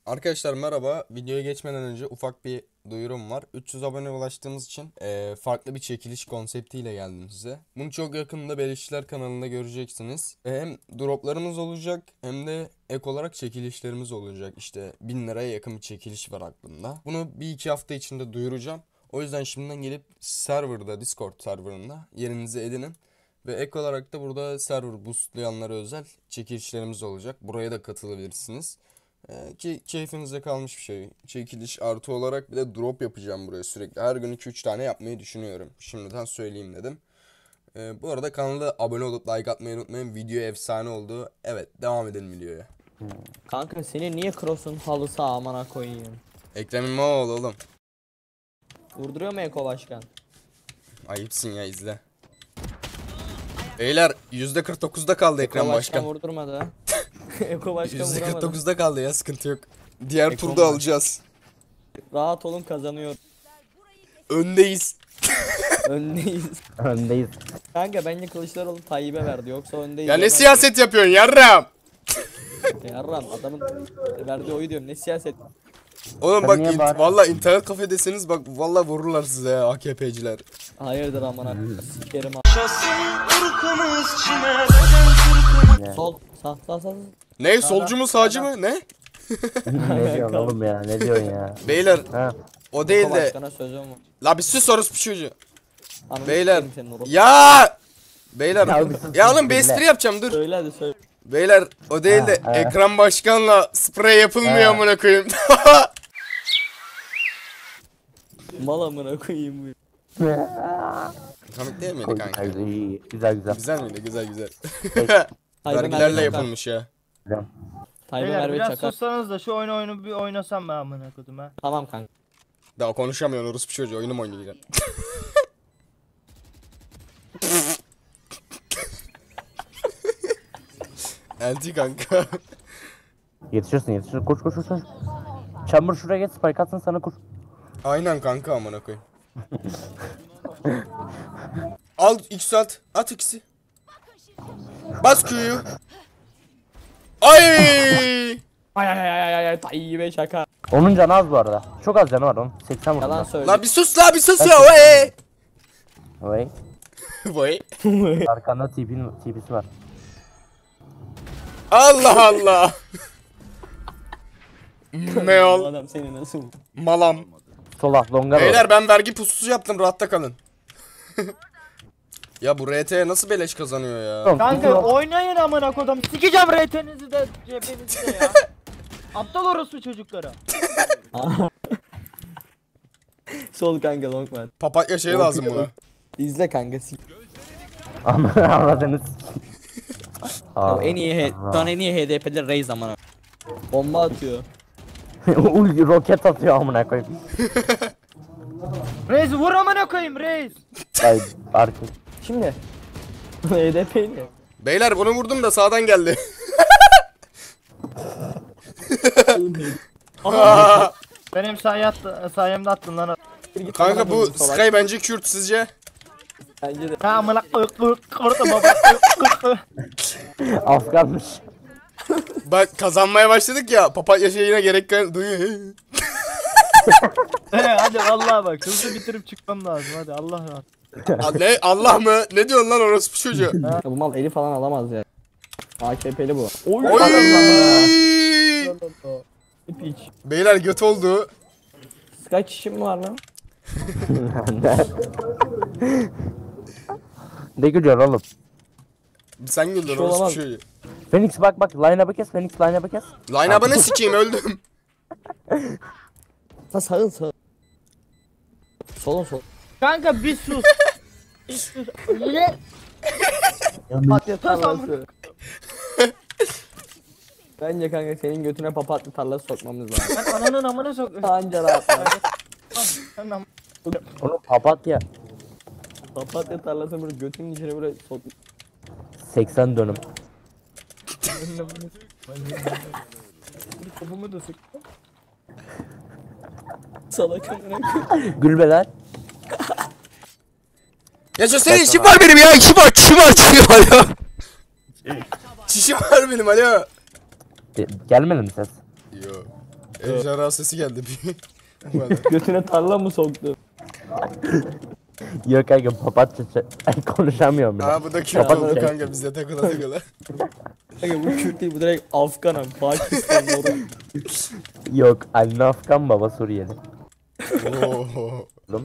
Arkadaşlar merhaba. Videoya geçmeden önce ufak bir duyurum var. 300 abone ulaştığımız için farklı bir çekiliş konseptiyle geldim size. Bunu çok yakında Belişçiler kanalında göreceksiniz. Hem droplarımız olacak hem de ek olarak çekilişlerimiz olacak. İşte 1000 liraya yakın bir çekiliş var aklımda. Bunu bir iki hafta içinde duyuracağım. O yüzden şimdiden gelip serverda, Discord serverında yerinizi edinin. Ve ek olarak da burada server boostlayanlara özel çekilişlerimiz olacak. Buraya da katılabilirsiniz. Ki keyfinize kalmış bir şey. Çekiliş artı olarak bir de drop yapacağım buraya sürekli. Her gün 2-3 tane yapmayı düşünüyorum. Şimdiden söyleyeyim dedim. Bu arada kanala abone olup like atmayı unutmayın. Video efsane oldu. Evet, devam edelim videoya. Kanka seni niye cross'un halısı amına koyayım? Ekrem İmamoğlu oğlum. Vurduruyor mu Eko Başkan? Ayıpsın ya, izle. Beyler %49'da kaldı Ekrem Başkan. Vurdurmadı. Eko Başkan vuramadı. %49'da kaldı ya, sıkıntı yok. Diğer Eko turda alacağız. Rahat olun, kazanıyor. Öndeyiz. Öndeyiz. Öndeyiz. Kanka bence Kılıçdaroğlu Tayyip'e verdi, yoksa öndeyiz. Ya ne siyaset yapıyorsun yarram? Yarram adamın verdiği oyu diyorum, ne siyaset. Oğlum Sen bak niye bağırıyorsun? valla internet kafedesiniz, bak valla vururlar size ya AKP'ciler. Hayırdır amına sikerim a- Sol sağ. Ne, solcu mu sağcı mı ne? Ne diyorsun oğlum ya? Ne diyorsun ya? Beyler Ha. o değil Eko de Başkan'a sözüm var. la bir sus orospu çocuğu. Ananı Beyler sikerim senin orası. ya beyler Ya bir sus, ya oğlum bir dinle. espri yapacağım, dur. Söyle hadi söyle. Beyler o değil de Ha. Ekrem Başkan'la sprey yapılmıyor Ha. amına koyayım. Mal amına koyayım bu. Komik değil miydi kanka? İyi, güzel güzel. Güzel miydi? Güzel güzel. Tayyip'e Vergilerle Merve Çakar. yapılmış ya. Güzel. Tayyip'e Beyler Merve biraz Çakar. sussanız da şu oyunu bir oynasam ben amına kodum ha. Tamam kanka. Daha konuşamıyorsun orospu çocuğu, oyunu mu oynayacaksın? Elti kanka. Yetişirsin. Koş. Çamur şuraya geç, spike atsın sana kur. Aynen kanka, amına koyayım. Al X at X'i. Bas Q'yu. Ay! Ay Tayyip'e Çakar. Onun canı az bu arada. Çok az canı var onun. 80 vurdum. Yalan ben. söyle. La bir sus ya. Vay. Vay. Vay. Arkanda TP'si var. Allah Allah. Bu Meol. adam seni nasıl? Malam. Sola longa doğru. Beyler ben vergi pususu yaptım, rahatta kalın. Ya bu RT nasıl beleş kazanıyor ya? Kanka oynayın amına kodum. Sikeceğim RT'nizi de cebinizi de ya. Aptal orospu çocuklara. Sol kanka long var. Papatya şey lazım buna. İzle kanka. Ama avradınız. En iyi şu an en iyi HDP'de Reis amına. Bomba atıyor. Uy, roket atıyor amına koyayım. Reis vur amına koyayım reis. Ay arka. Şimdi HDP ne? Beyler bunu vurdum da sağdan geldi. Benim sayemde attın lan. Kanka bu Sky bence Kürt, sizce? Bence de. Ha amına orada baba. Afganmış. Bak kazanmaya başladık ya, papatya şeyine gerek duyuyor. Hadi vallahi bak hızlı bitirip çıkmam lazım hadi Allah razı. Ne, Allah mı? Ne diyorsun lan orospu çocuğu? Ya bu mal eli falan alamaz ya. AKP'li bu. Oy! Piç. Beyler göt oldu. Kaç işim var lan? Ne gülüyor oğlum? Sen güldün şey orospu olamaz. çocuğu. Phoenix bak line-up'ı kes. Phoenix line-up'ı kes. Line-up'ını sikeyim, öldüm. Ha sağ. Solun sol. Kanka bir sus. Bir sus. Ne? Papatya tarlası. Bence kanka senin götüne papatya tarlası sokmamız lazım. Ben ananın amına sok. Anca rahatlar. Tamam. Oğlum papatya. Papatya tarlası böyle götünün içine böyle sok. 80 dönüm. Topumu da sık. Salak amına koyayım. Gülbeler. Ya senin işim var benim ya, işim var çişim alo. Çişim var benim alo. Gelmedi mi ses? Yo. Ejderha sesi geldi bir. Bu kadar. Götüne tarla mı soktu? Yok kanka papatya Ay konuşamıyorum bile. Aa bu da Kürt Kapat oldu şey. kanka bizde takıla takıla. Kanka bu Kürt değil bu direkt Afgan Pakistan doğru. Yok anne Afgan baba Suriyeli. Oo. Oğlum.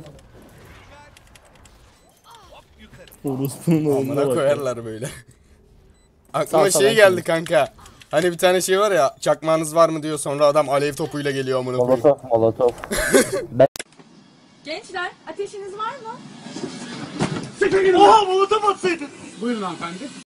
Orospunun Amına koyarlar böyle. Aklıma Sağ şey sağ geldi kanka. Hani bir tane şey var ya çakmağınız var mı diyor sonra adam alev topuyla geliyor amına koyayım. Molotov molotov. Gençler ateşiniz var mı? Oha molotof atsaydın. Buyurun hanımefendi.